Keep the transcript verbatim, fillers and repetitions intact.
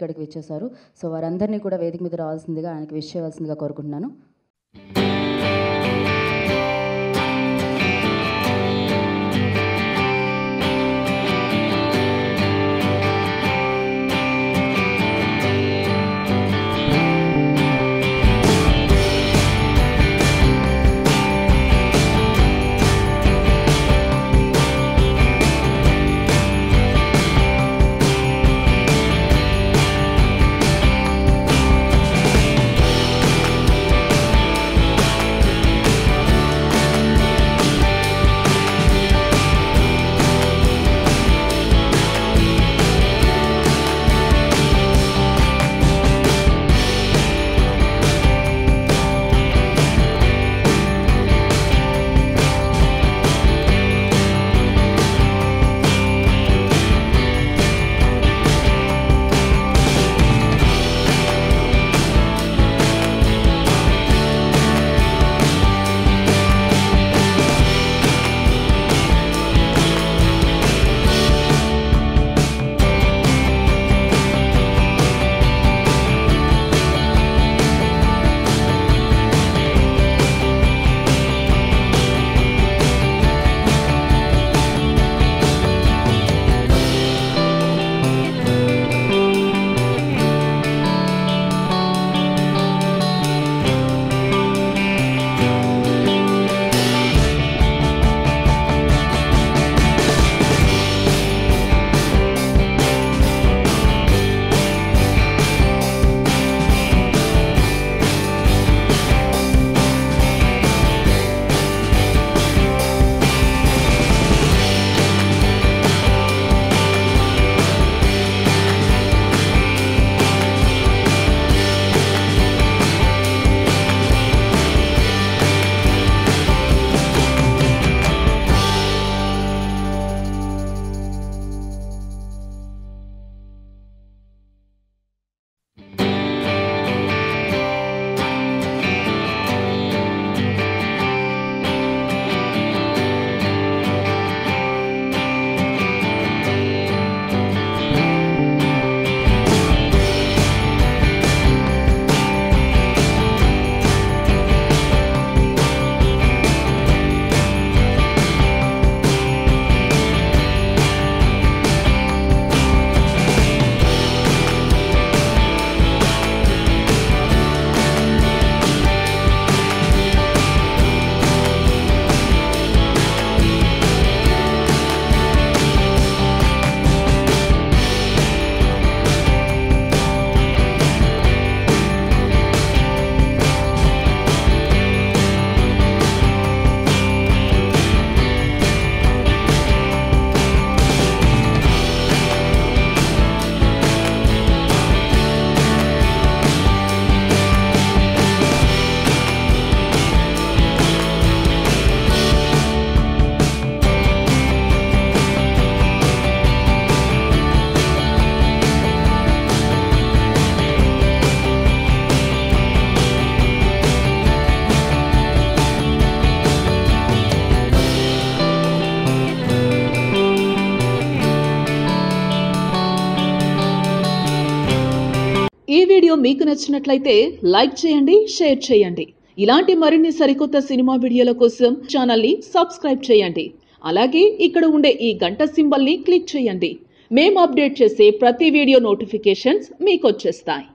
ఇక్కడికి విచ్చేశారు. సో వారందరినీ కూడా వేదిక మీద రావాల్సిందిగా, ఆయనకి విష్ చేయవలసిందిగా కోరుకుంటున్నాను. ఈ వీడియో మీకు నచ్చినట్లయితే లైక్ చేయండి, షేర్ చేయండి. ఇలాంటి మరిన్ని సరికొత్త సినిమా వీడియోల కోసం ఛానల్ ని సబ్స్క్రైబ్ చేయండి. అలాగే ఇక్కడ ఉండే ఈ గంట సింబల్ ని క్లిక్ చేయండి. మేము అప్డేట్ చేసే ప్రతి వీడియో నోటిఫికేషన్స్ మీకు వచ్చేస్తాయి.